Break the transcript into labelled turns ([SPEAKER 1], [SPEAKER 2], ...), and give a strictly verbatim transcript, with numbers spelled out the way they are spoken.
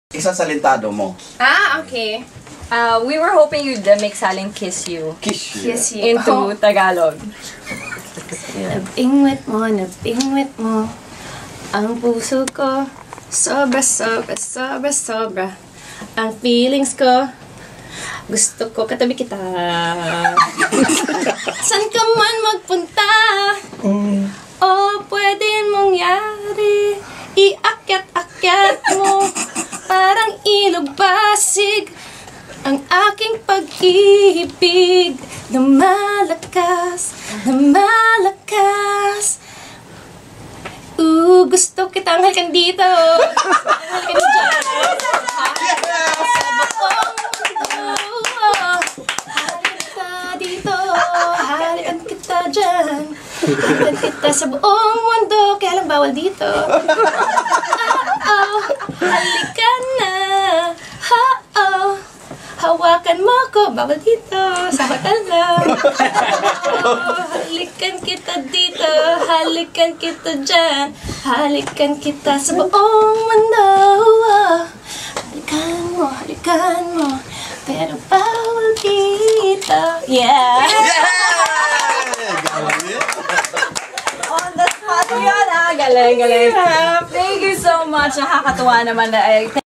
[SPEAKER 1] Isang salintado mo.
[SPEAKER 2] Ah, okay.
[SPEAKER 3] Uh, we were hoping you'd uh, make Salin kiss you.
[SPEAKER 1] Kiss you.
[SPEAKER 2] Kiss you.
[SPEAKER 3] Into
[SPEAKER 2] Oh.
[SPEAKER 3] Tagalog.
[SPEAKER 2] Nabingwit mo, nabingwit mo ang puso ko. Sobra, sobra, sobra, sobra ang feelings ko. Gusto ko katabi kita. San ka man magpunta, mm. o pwede mangyari. Iakyat-akyat mo parang ilog basig ang aking pag-ibig na malakas, na malakas. Uh, gusto kitang halikan dito. Halikan dyan. Halikan dito. Halikan kita dyan. Halikan kita sa buong mundo. Kaya lang bawal dito. Oh, halikan na. Oh, hawakan mo ko. Bawal dito. Sa hotel lang. Oh, halikan kita dito. Halikan kita dyan. Halikan kita sa buong mundo. Halikan mo, halikan mo. Pero bawal dito. Yeah!
[SPEAKER 3] On the spot yun, ah. Galing, galing. Thank you so much. Nakakatuwa naman.